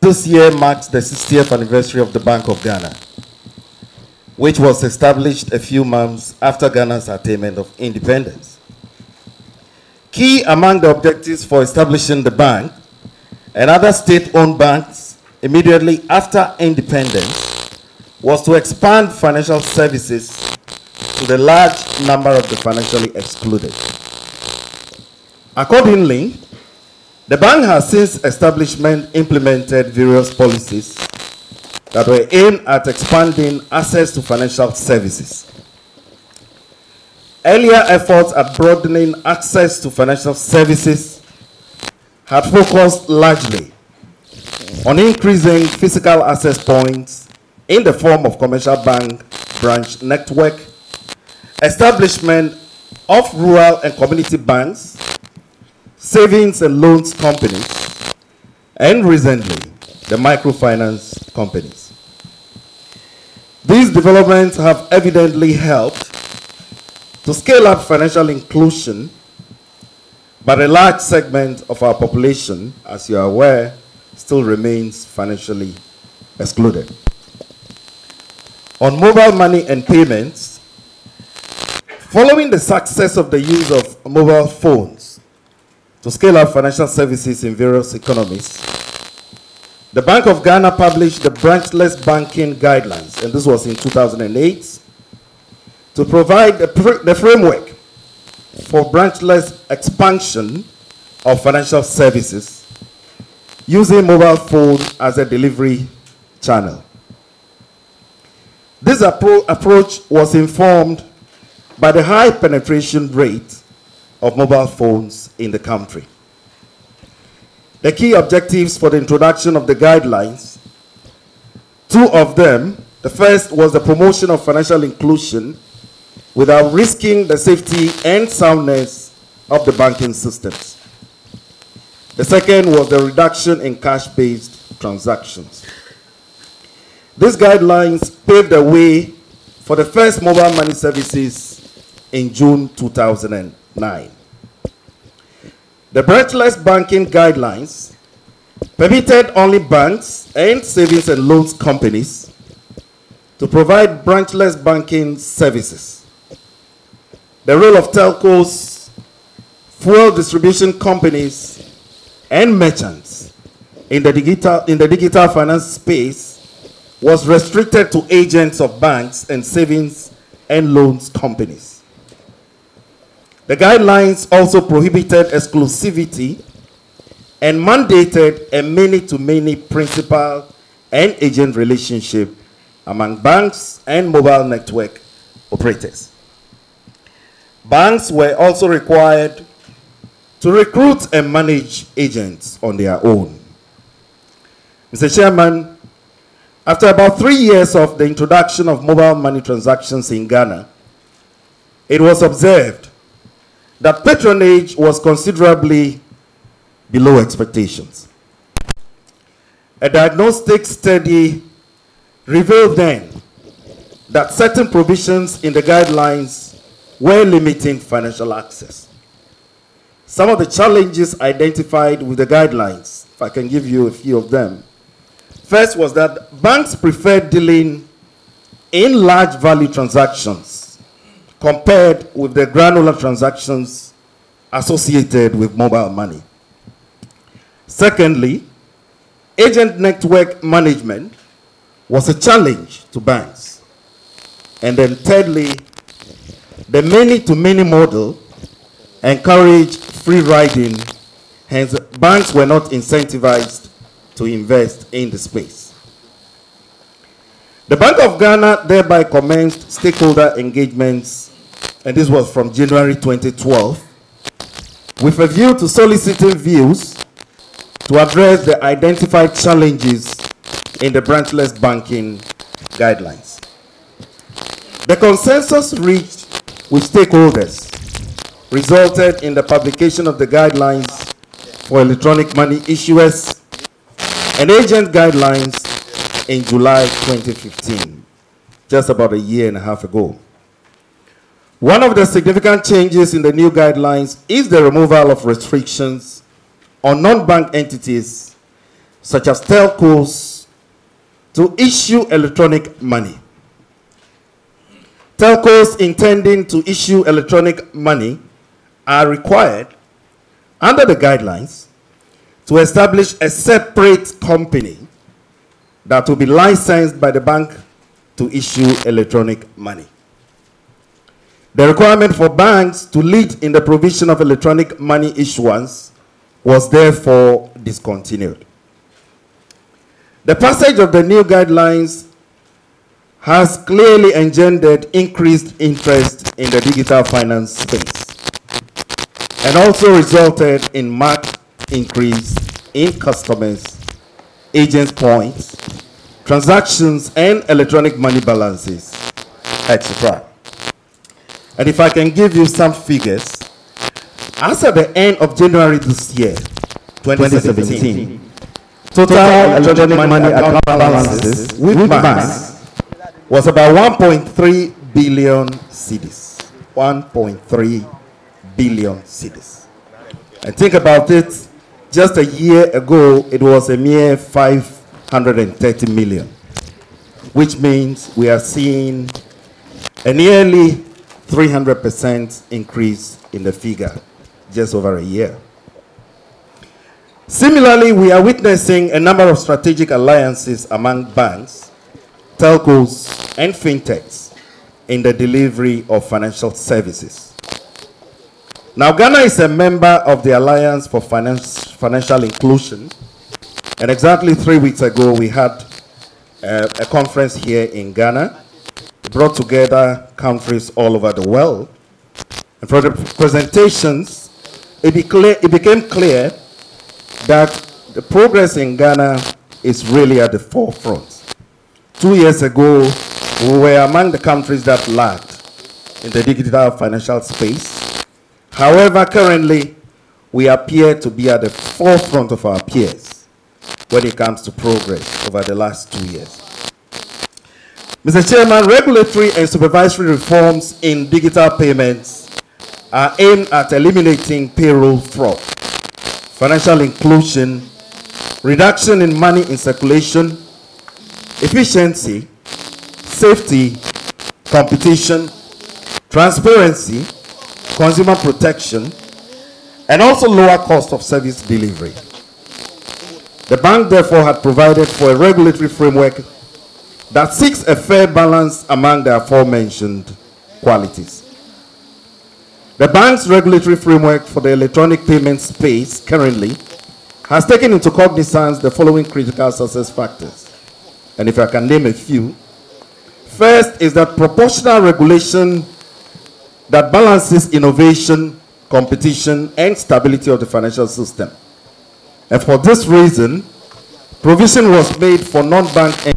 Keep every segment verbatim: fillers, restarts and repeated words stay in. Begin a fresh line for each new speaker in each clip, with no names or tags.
This year marks the sixtieth anniversary of the Bank of Ghana, which was established a few months after Ghana's attainment of independence. Key among the objectives for establishing the bank and other state-owned banks immediately after independence was to expand financial services to the large number of the financially excluded. Accordingly, the bank has since establishment implemented various policies that were aimed at expanding access to financial services. Earlier efforts at broadening access to financial services had focused largely on increasing physical access points in the form of commercial bank branch network, establishment of rural and community banks, savings and loans companies, and recently, the microfinance companies. These developments have evidently helped to scale up financial inclusion, but a large segment of our population, as you are aware, still remains financially excluded. On mobile money and payments, following the success of the use of mobile phones to scale up financial services in various economies, the Bank of Ghana published the Branchless Banking Guidelines, and this was in two thousand eight, to provide the, the framework for branchless expansion of financial services using mobile phone as a delivery channel. This appro approach was informed by the high penetration rate of mobile phones in the country. The key objectives for the introduction of the guidelines, two of them, the first was the promotion of financial inclusion without risking the safety and soundness of the banking systems. The second was the reduction in cash-based transactions. These guidelines paved the way for the first mobile money services in June two thousand nine. The branchless banking guidelines permitted only banks and savings and loans companies to provide branchless banking services. The role of telcos, fuel distribution companies, and merchants in the digital, in the digital finance space was restricted to agents of banks and savings and loans companies. The guidelines also prohibited exclusivity and mandated a many-to-many principal and agent relationship among banks and mobile network operators. Banks were also required to recruit and manage agents on their own. Mister Chairman, after about three years of the introduction of mobile money transactions in Ghana, it was observed that patronage was considerably below expectations. A diagnostic study revealed then that certain provisions in the guidelines were limiting financial access. Some of the challenges identified with the guidelines, if I can give you a few of them. First was that banks preferred dealing in large value transactions compared with the granular transactions associated with mobile money. Secondly, agent network management was a challenge to banks. And then thirdly, the many-to-many model encouraged free riding, hence banks were not incentivized to invest in the space. The Bank of Ghana thereby commenced stakeholder engagements, and this was from January twenty twelve, with a view to soliciting views to address the identified challenges in the branchless banking guidelines. The consensus reached with stakeholders resulted in the publication of the guidelines for electronic money issuers and agent guidelines in July twenty fifteen, just about a year and a half ago. One of the significant changes in the new guidelines is the removal of restrictions on non-bank entities such as telcos, to issue electronic money. Telcos intending to issue electronic money are required, under the guidelines, to establish a separate company that will be licensed by the bank to issue electronic money. The requirement for banks to lead in the provision of electronic money issuance was therefore discontinued. The passage of the new guidelines has clearly engendered increased interest in the digital finance space and also resulted in marked increase in customers, agents points, transactions, and electronic money balances, et cetera. And if I can give you some figures, as at the end of January this year, twenty seventeen, total electronic money account balances with banks was about one point three billion cedis. one point three billion cedis. And think about it, just a year ago, it was a mere five hundred thirty million, which means we are seeing a nearly three hundred percent increase in the figure just over a year. Similarly, we are witnessing a number of strategic alliances among banks, telcos, and fintechs in the delivery of financial services. Now, Ghana is a member of the Alliance for Finance, Financial Inclusion, and exactly three weeks ago, we had uh, a conference here in Ghana. It brought together countries all over the world. And from the presentations, it, be clear, it became clear that the progress in Ghana is really at the forefront. Two years ago, we were among the countries that lagged in the digital financial space. However, currently, we appear to be at the forefront of our peers when it comes to progress over the last two years. Mister Chairman, regulatory and supervisory reforms in digital payments are aimed at eliminating payroll fraud, financial inclusion, reduction in money in circulation, efficiency, safety, competition, transparency, consumer protection, and also lower cost of service delivery. The bank therefore had provided for a regulatory framework that seeks a fair balance among the aforementioned qualities. The bank's regulatory framework for the electronic payment space currently has taken into cognizance the following critical success factors. And if I can name a few, first is that proportional regulation that balances innovation, competition, and stability of the financial system. And for this reason, provision was made for non-bank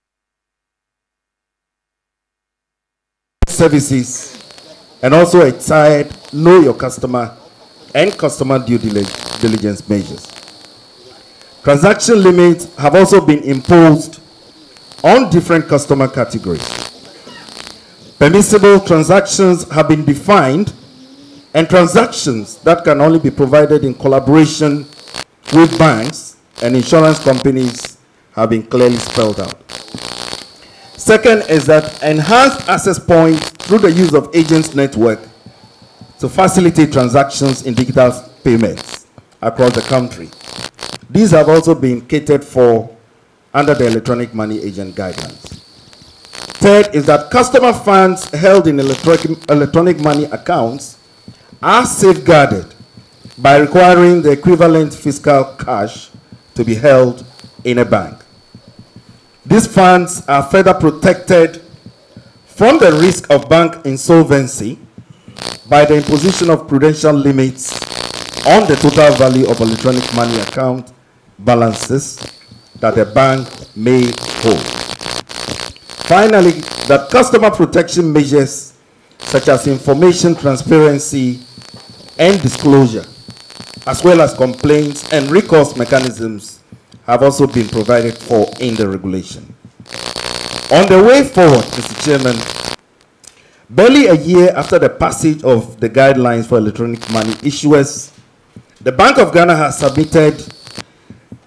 services and also a tied know your customer and customer due diligence measures. Transaction limits have also been imposed on different customer categories. Permissible transactions have been defined, and transactions that can only be provided in collaboration with banks and insurance companies have been clearly spelled out. Second is that enhanced access points through the use of agents network to facilitate transactions in digital payments across the country. These have also been catered for under the electronic money agent guidelines. Third is that customer funds held in electronic, electronic money accounts are safeguarded by requiring the equivalent fiscal cash to be held in a bank. These funds are further protected from the risk of bank insolvency by the imposition of prudential limits on the total value of electronic money account balances that a bank may hold. Finally, that customer protection measures such as information transparency and disclosure, as well as complaints and recourse mechanisms, have also been provided for in the regulation. On the way forward, Mister Chairman, barely a year after the passage of the guidelines for electronic money issuers, the Bank of Ghana has submitted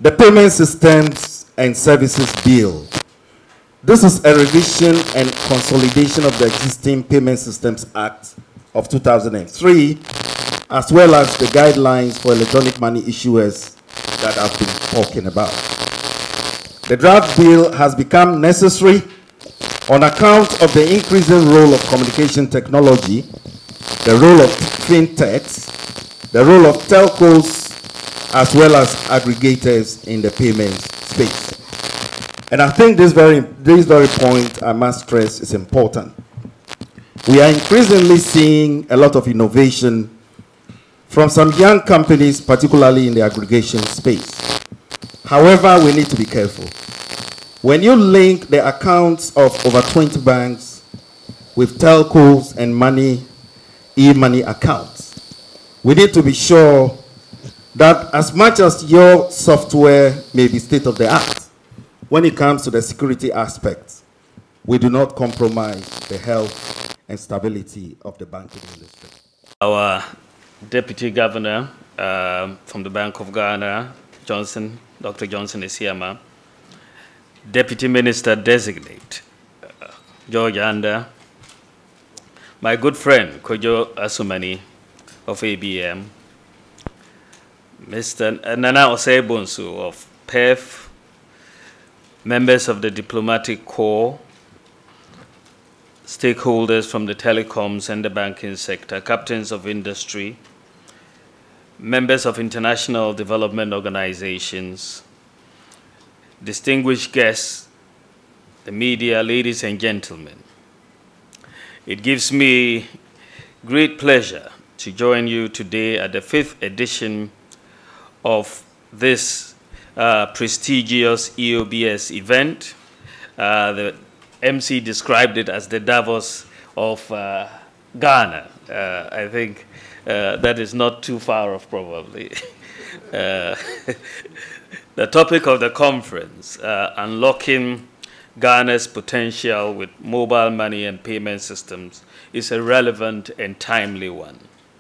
The Payment Systems and Services Bill. This is a revision and consolidation of the existing Payment Systems Act of two thousand three, as well as the guidelines for electronic money issuers that I've been talking about. The draft bill has become necessary on account of the increasing role of communication technology, the role of fintechs, the role of telcos, as well as aggregators in the payment space. And I think this very, this very point, I must stress, is important. We are increasingly seeing a lot of innovation from some young companies, particularly in the aggregation space. However, we need to be careful. When you link the accounts of over twenty banks with telcos and money, e-money accounts, we need to be sure that as much as your software may be state-of-the-art, when it comes to the security aspects, we do not compromise the health and stability of the banking industry.
Our Deputy Governor uh, from the Bank of Ghana, Johnson, Doctor Johnson Esiama, Deputy Minister Designate, uh, George Anda, my good friend, Kojo Asumani of A B M, Mister Nana Osei-Bonsu of P E F, members of the Diplomatic Corps, stakeholders from the telecoms and the banking sector, captains of industry, members of international development organizations, distinguished guests, the media, ladies and gentlemen. It gives me great pleasure to join you today at the fifth edition of this uh, prestigious E O B S event. Uh, the M C described it as the Davos of uh, Ghana. Uh, I think uh, that is not too far off, probably. uh, the topic of the conference, uh, Unlocking Ghana's Potential with Mobile Money and Payment Systems, is a relevant and timely one.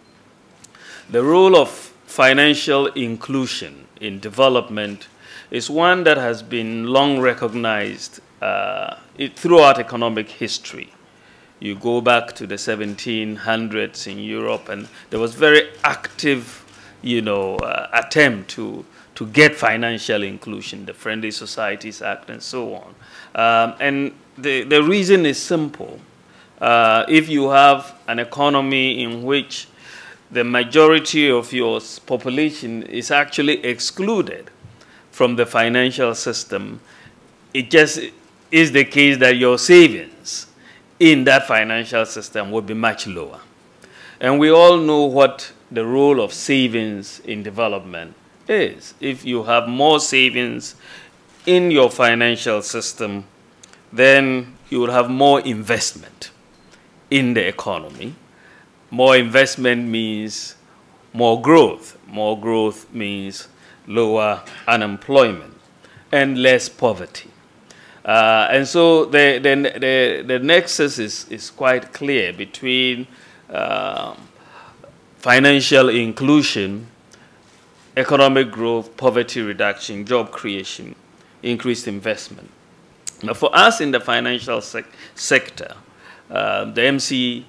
The role of financial inclusion in development is one that has been long recognized uh, it, throughout economic history. You go back to the seventeen hundreds in Europe, and there was very active, you know, uh, attempt to, to get financial inclusion, the Friendly Societies Act and so on. Um, and the, the reason is simple. Uh, if you have an economy in which the majority of your population is actually excluded from the financial system, it just is the case that your savings in that financial system would be much lower. And we all know what the role of savings in development is. If you have more savings in your financial system, then you will have more investment in the economy. More investment means more growth. More growth means lower unemployment and less poverty. Uh, and so the, the, the, the nexus is, is quite clear between uh, financial inclusion, economic growth, poverty reduction, job creation, increased investment. Now, for us in the financial sec sector, uh, the M C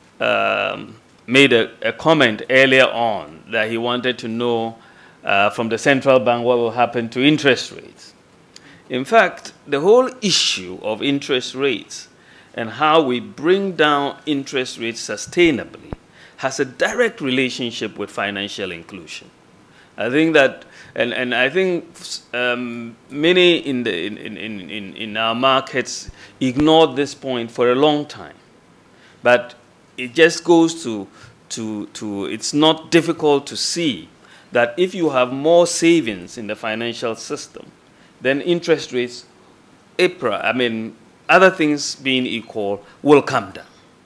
um, made a, a comment earlier on that he wanted to know uh, from the central bank what will happen to interest rates. In fact, the whole issue of interest rates and how we bring down interest rates sustainably has a direct relationship with financial inclusion. I think that, and, and I think um, many in, the, in, in, in, in our markets ignored this point for a long time. But it just goes to, to, to, it's not difficult to see that if you have more savings in the financial system, then interest rates, I P R A, I mean, other things being equal, will come down.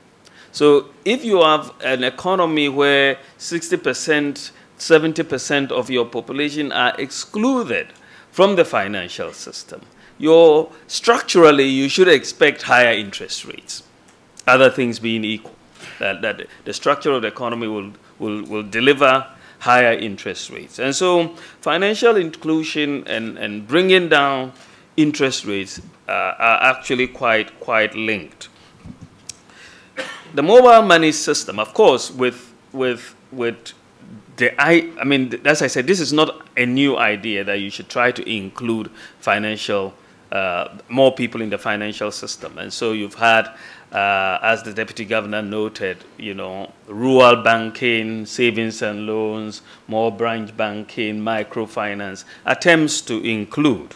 So if you have an economy where sixty percent, seventy percent of your population are excluded from the financial system, you're, structurally, you should expect higher interest rates, other things being equal. That, that the structure of the economy will, will, will deliver higher interest rates. And so financial inclusion and, and bringing down interest rates uh, are actually quite, quite linked. The mobile money system, of course, with, with, with the, I, I mean, as I said, this is not a new idea that you should try to include financial, uh, more people in the financial system. And so you've had, uh, as the Deputy Governor noted, you know, rural banking, savings and loans, more branch banking, microfinance, attempts to include.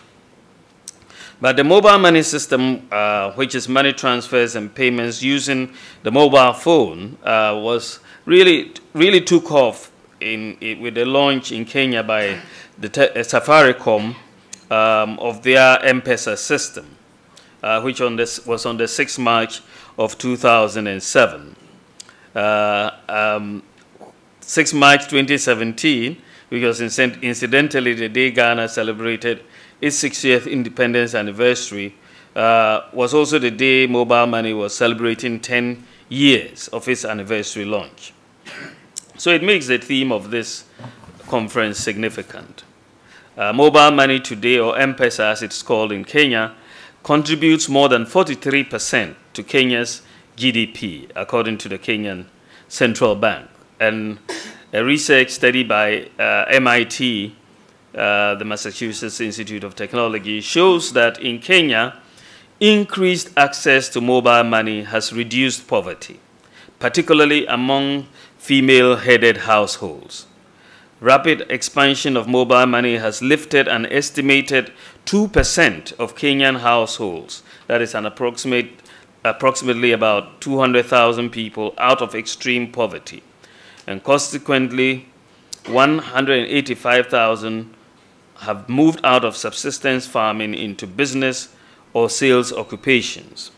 But the mobile money system, uh, which is money transfers and payments using the mobile phone, uh, was really, really took off in, in, with the launch in Kenya by the uh, Safaricom um, of their M-Pesa system, uh, which on this was on the sixth of March of two thousand seven. Uh, um, sixth of March twenty seventeen, because incidentally the day Ghana celebrated its sixtieth independence anniversary, uh, was also the day mobile money was celebrating ten years of its anniversary launch. So it makes the theme of this conference significant. Uh, mobile money today, or M-Pesa as it's called in Kenya, contributes more than forty-three percent to Kenya's G D P, according to the Kenyan Central Bank. And a research study by uh, M I T, Uh, the Massachusetts Institute of Technology, shows that in Kenya, increased access to mobile money has reduced poverty, particularly among female-headed households. Rapid expansion of mobile money has lifted an estimated two percent of Kenyan households, that is an approximate, approximately about two hundred thousand people, out of extreme poverty, and consequently, one hundred eighty-five thousand have moved out of subsistence farming into business or sales occupations.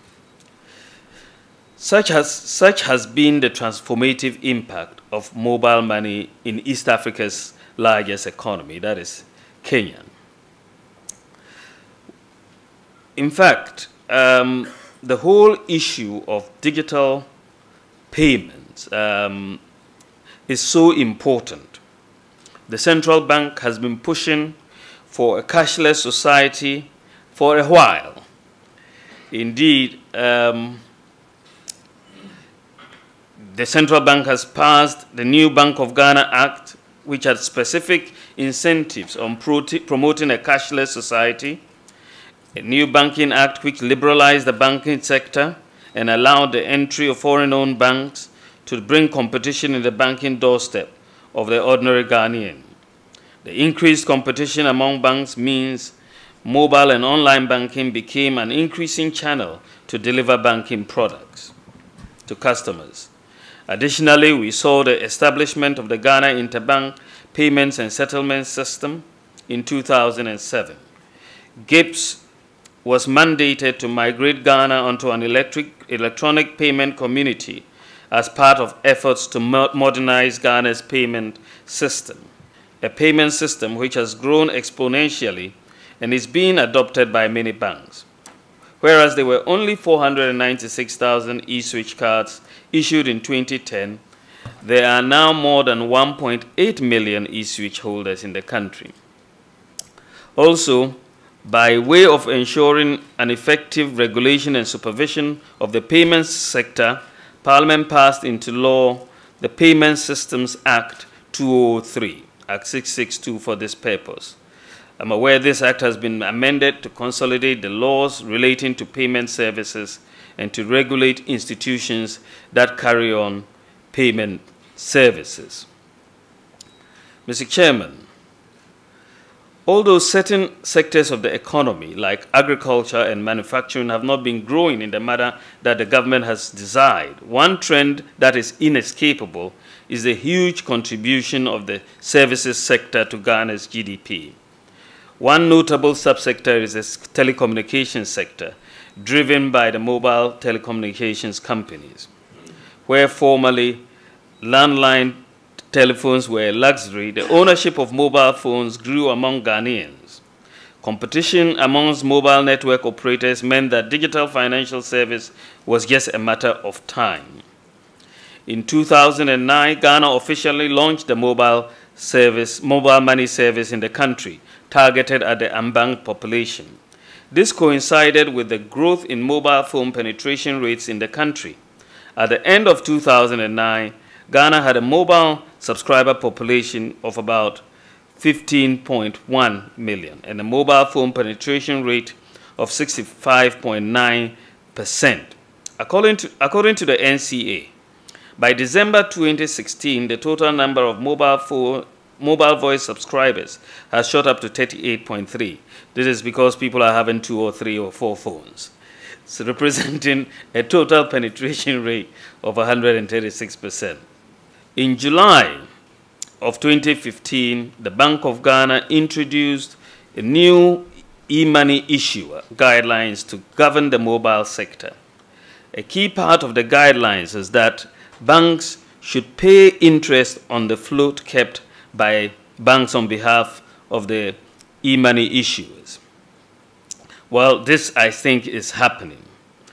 Such has, such has been the transformative impact of mobile money in East Africa's largest economy, that is Kenya. In fact, um, the whole issue of digital payments um, is so important. The central bank has been pushing for a cashless society for a while. Indeed, um, the central bank has passed the new Bank of Ghana Act, which had specific incentives on promoting a cashless society, a new Banking Act which liberalized the banking sector and allowed the entry of foreign-owned banks to bring competition in the banking doorstep of the ordinary Ghanaian. The increased competition among banks means mobile and online banking became an increasing channel to deliver banking products to customers. Additionally, we saw the establishment of the Ghana Interbank Payments and Settlement System in two thousand seven. GIPS was mandated to migrate Ghana onto an electric, electronic payment community as part of efforts to modernize Ghana's payment system, a payment system which has grown exponentially and is being adopted by many banks. Whereas there were only four hundred ninety-six thousand e-switch cards issued in twenty ten, there are now more than one point eight million e-switch holders in the country. Also, by way of ensuring an effective regulation and supervision of the payments sector, Parliament passed into law the Payment Systems Act two thousand three, Act six sixty-two, for this purpose. I'm aware this act has been amended to consolidate the laws relating to payment services and to regulate institutions that carry on payment services. Mister Chairman, although certain sectors of the economy, like agriculture and manufacturing, have not been growing in the manner that the government has desired, one trend that is inescapable is the huge contribution of the services sector to Ghana's G D P. One notable subsector is the telecommunications sector, driven by the mobile telecommunications companies. Where formerly landline telephones were a luxury, the ownership of mobile phones grew among Ghanaians. Competition amongst mobile network operators meant that digital financial service was just a matter of time. In two thousand nine, Ghana officially launched the mobile service, mobile money service in the country, targeted at the unbanked population. This coincided with the growth in mobile phone penetration rates in the country. At the end of two thousand nine, Ghana had a mobile subscriber population of about fifteen point one million and a mobile phone penetration rate of sixty-five point nine percent. According to, according to the N C A, by December twenty sixteen, the total number of mobile phone mobile voice subscribers has shot up to thirty-eight point three. This is because people are having two or three or four phones, so representing a total penetration rate of one hundred thirty-six percent. In July of twenty fifteen, the Bank of Ghana introduced a new e-money issuer guidelines to govern the mobile sector. A key part of the guidelines is that banks should pay interest on the float kept by banks on behalf of the e-money issuers. Well, this, I think, is happening.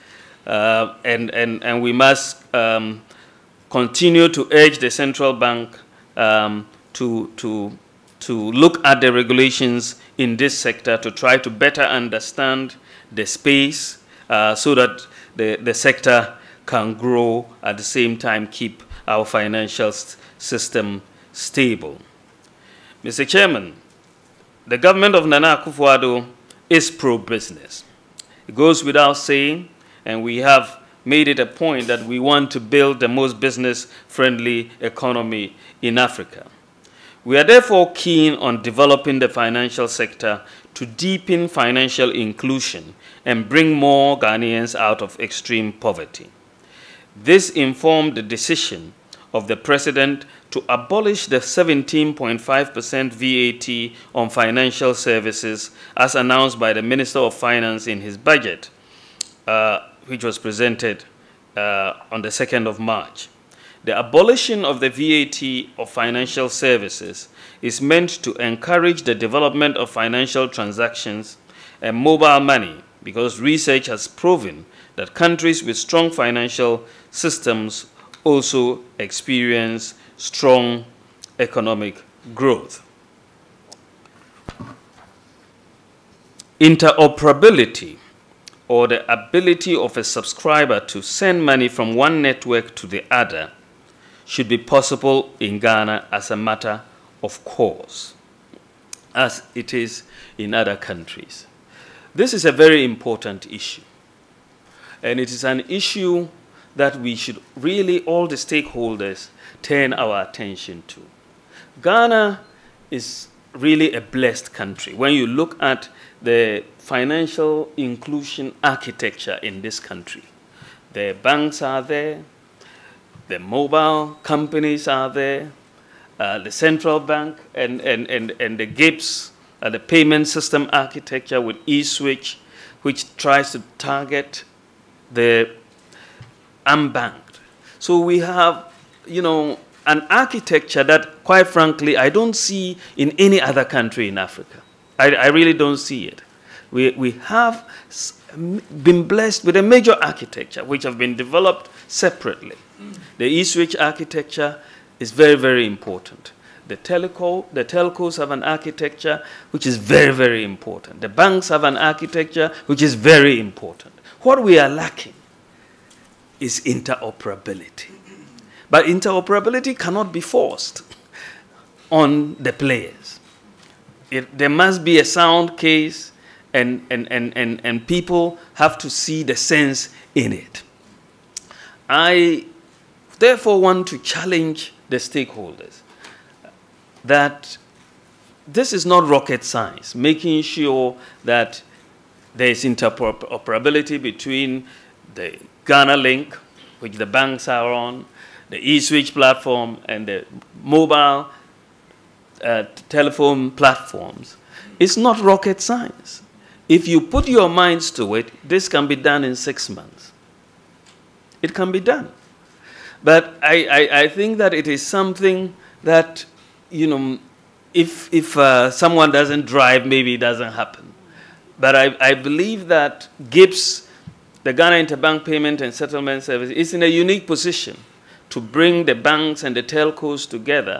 Uh, and, and, and we must um, continue to urge the central bank um, to, to, to look at the regulations in this sector to try to better understand the space uh, so that the, the sector can grow, at the same time keep our financial system stable. Mister Chairman, the government of Nana Akufo-Addo is pro-business. It goes without saying, and we have made it a point that we want to build the most business-friendly economy in Africa. We are therefore keen on developing the financial sector to deepen financial inclusion and bring more Ghanaians out of extreme poverty. This informed the decision of the President to abolish the seventeen point five percent V A T on financial services as announced by the Minister of Finance in his budget, uh, which was presented uh, on the second of March. The abolition of the V A T of financial services is meant to encourage the development of financial transactions and mobile money, because research has proven that countries with strong financial systems also experience strong economic growth. Interoperability, or the ability of a subscriber to send money from one network to the other, should be possible in Ghana as a matter of course, as it is in other countries. This is a very important issue, and it is an issue that we should really, all the stakeholders, turn our attention to. Ghana is really a blessed country. When you look at the financial inclusion architecture in this country, the banks are there, the mobile companies are there, uh, the central bank and, and, and, and the GIPS, uh, the payment system architecture with eSwitch, which tries to target the unbanked. So we have, you know, an architecture that, quite frankly, I don't see in any other country in Africa. I, I really don't see it. We, we have been blessed with a major architecture which have been developed separately. The eSwitch architecture is very, very important. The, teleco, the telcos have an architecture which is very, very important. The banks have an architecture which is very important. What we are lacking is interoperability. But interoperability cannot be forced on the players. It, there must be a sound case, and, and, and, and, and people have to see the sense in it. I therefore want to challenge the stakeholders that this is not rocket science, making sure that there is interoperability between the Ghana Link, which the banks are on, the eSwitch platform, and the mobile uh, telephone platforms. It's not rocket science. If you put your minds to it, this can be done in six months. It can be done. But I, I, I think that it is something that, you know, if, if uh, someone doesn't drive, maybe it doesn't happen. But I, I believe that GIPS, the Ghana Interbank Payment and Settlement Service, is in a unique position to bring the banks and the telcos together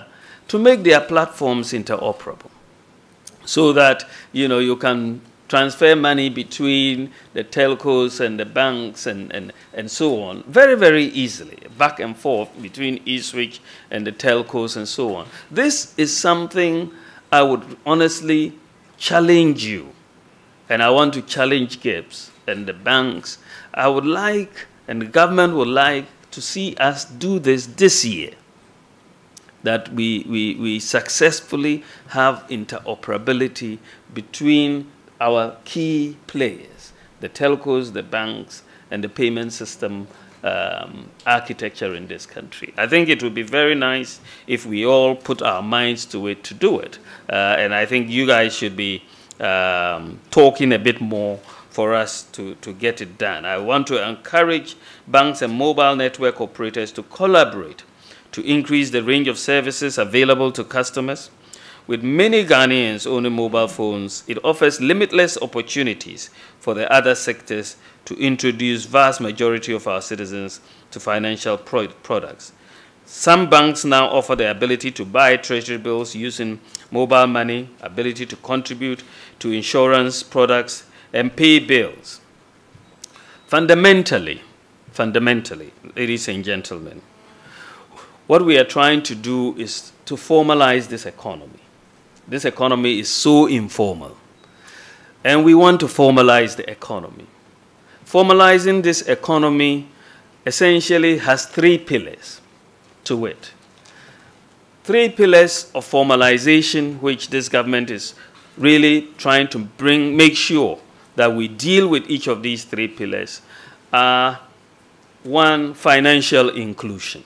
to make their platforms interoperable so that, you know, you can transfer money between the telcos and the banks and, and, and so on very, very easily, back and forth between eSwitch and the telcos and so on. This is something I would honestly challenge you, and I want to challenge Gibbs and the banks. I would like, and the government would like, to see us do this this year, that we, we, we successfully have interoperability between our key players, the telcos, the banks, and the payment system um, architecture in this country. I think it would be very nice if we all put our minds to it to do it. Uh, and I think you guys should be um, talking a bit more for us to, to get it done. I want to encourage banks and mobile network operators to collaborate to increase the range of services available to customers. With many Ghanaians owning mobile phones, it offers limitless opportunities for the other sectors to introduce vast majority of our citizens to financial pro products. Some banks now offer the ability to buy treasury bills using mobile money, ability to contribute to insurance products, and pay bills. Fundamentally, fundamentally, ladies and gentlemen, what we are trying to do is to formalize this economy. This economy is so informal, and we want to formalize the economy. Formalizing this economy essentially has three pillars to it. Three pillars of formalization, which this government is really trying to bring, make sure that we deal with each of these three pillars, are one, financial inclusion.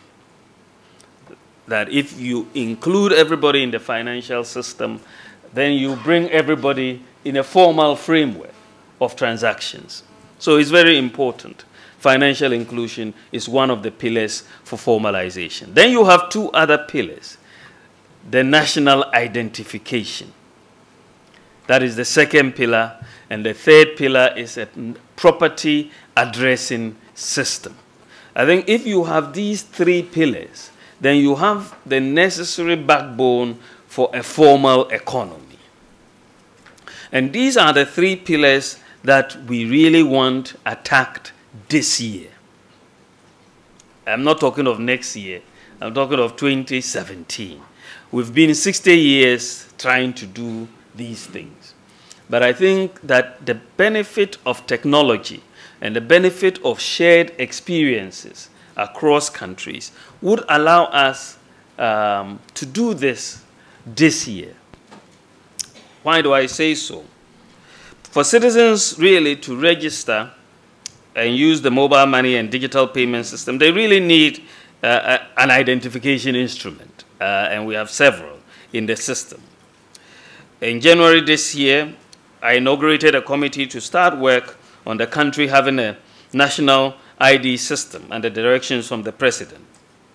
That if you include everybody in the financial system, then you bring everybody in a formal framework of transactions. So it's very important. Financial inclusion is one of the pillars for formalization. Then you have two other pillars. The national identification. That is the second pillar. And the third pillar is a property addressing system. I think if you have these three pillars, then you have the necessary backbone for a formal economy. And these are the three pillars that we really want attacked this year. I'm not talking of next year. I'm talking of twenty seventeen. We've been sixty years trying to do these things. But I think that the benefit of technology and the benefit of shared experiences across countries would allow us um, to do this this year. Why do I say so? For citizens really to register and use the mobile money and digital payment system, they really need uh, an identification instrument, uh, and we have several in the system. In January this year, I inaugurated a committee to start work on the country having a national I D system under directions from the President.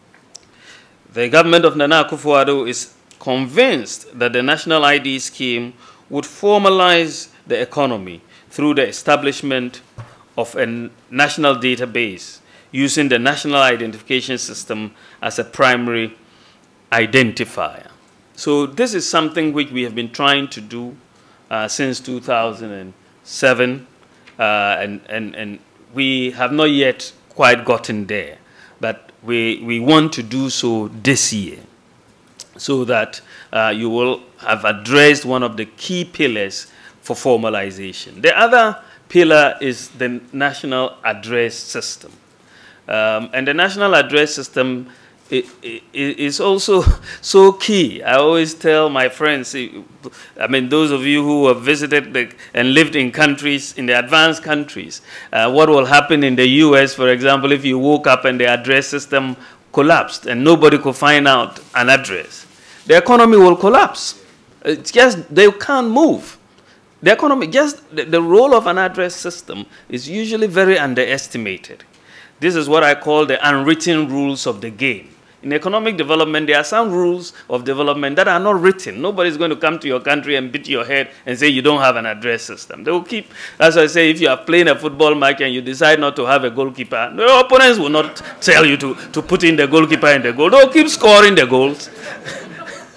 The government of Nana Akufo-Addo is convinced that the national I D scheme would formalize the economy through the establishment of a national database using the national identification system as a primary identifier. So this is something which we have been trying to do uh, since two thousand seven, uh, and, and, and we have not yet quite gotten there, but we, we want to do so this year so that uh, you will have addressed one of the key pillars for formalization. The other pillar is the national address system. Um, and the national address system It, it, it is also so key. I always tell my friends, I mean, those of you who have visited the, and lived in countries, in the advanced countries, uh, what will happen in the U S, for example, if you woke up and the address system collapsed and nobody could find out an address, the economy will collapse. It's just, they can't move. The economy, just the, the role of an address system is usually very underestimated. This is what I call the unwritten rules of the game. In economic development, there are some rules of development that are not written. Nobody's going to come to your country and beat your head and say you don't have an address system. They will keep, as I say, if you are playing a football match and you decide not to have a goalkeeper, your opponents will not tell you to, to put in the goalkeeper in the goal. They'll keep scoring the goals.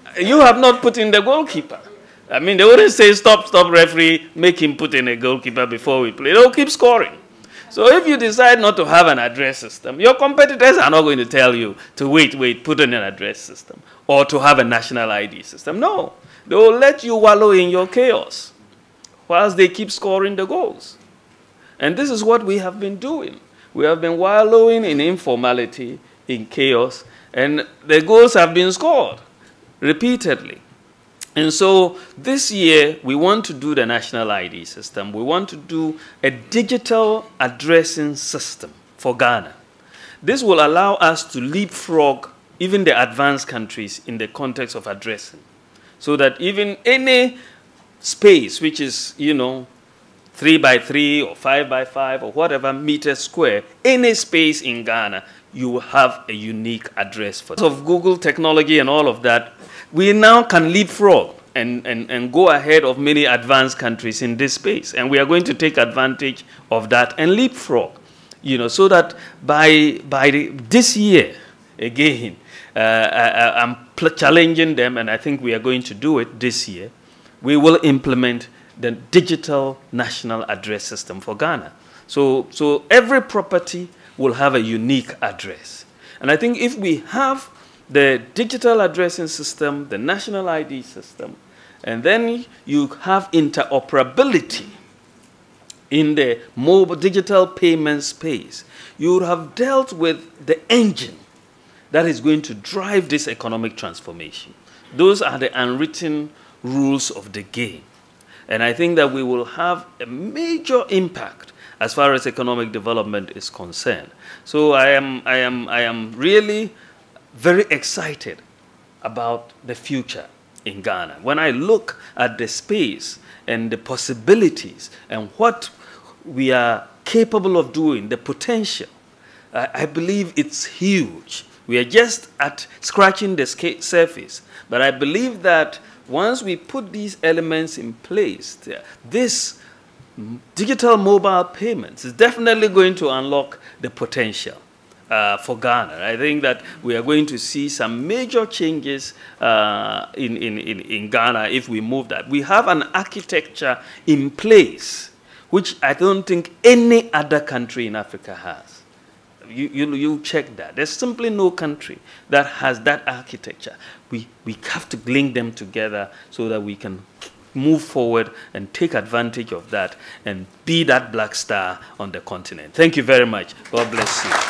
you have not put in the goalkeeper. I mean, they wouldn't say, stop, stop, referee, make him put in a goalkeeper before we play. They'll keep scoring. So if you decide not to have an address system, your competitors are not going to tell you to wait, wait, put in an address system, or to have a national I D system. No, they will let you wallow in your chaos whilst they keep scoring the goals. And this is what we have been doing. We have been wallowing in informality, in chaos, and the goals have been scored repeatedly. And so this year, we want to do the national I D system. We want to do a digital addressing system for Ghana. This will allow us to leapfrog even the advanced countries in the context of addressing, so that even any space which is, you know, three by three or five by five or whatever meter square, any space in Ghana, you will have a unique address for it. Of Google technology and all of that, we now can leapfrog and, and, and go ahead of many advanced countries in this space. And we are going to take advantage of that and leapfrog, you know, so that by, by the, this year, again, uh, I, I'm challenging them, and I think we are going to do it this year. We will implement the digital national address system for Ghana. So, so every property will have a unique address. And I think if we have the digital addressing system, the national I D system, and then you have interoperability in the mobile digital payment space, you would have dealt with the engine that is going to drive this economic transformation. Those are the unwritten rules of the game. And I think that we will have a major impact as far as economic development is concerned. So I am, I am, I am really very excited about the future in Ghana. When I look at the space and the possibilities and what we are capable of doing, the potential, I, I believe it's huge. We are just at scratching the surface. But I believe that once we put these elements in place, this digital mobile payments is definitely going to unlock the potential uh, for Ghana. I think that we are going to see some major changes uh, in, in, in, in Ghana if we move that. We have an architecture in place which I don't think any other country in Africa has. You, you, you check that. There's simply no country that has that architecture. We, we have to link them together so that we can move forward and take advantage of that and be that black star on the continent. Thank you very much. God bless you.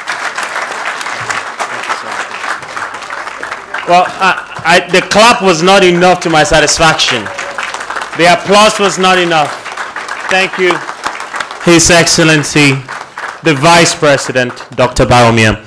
Well, I, I, the clap was not enough to my satisfaction. The applause was not enough. Thank you, His Excellency, the Vice President, Doctor Bawumia.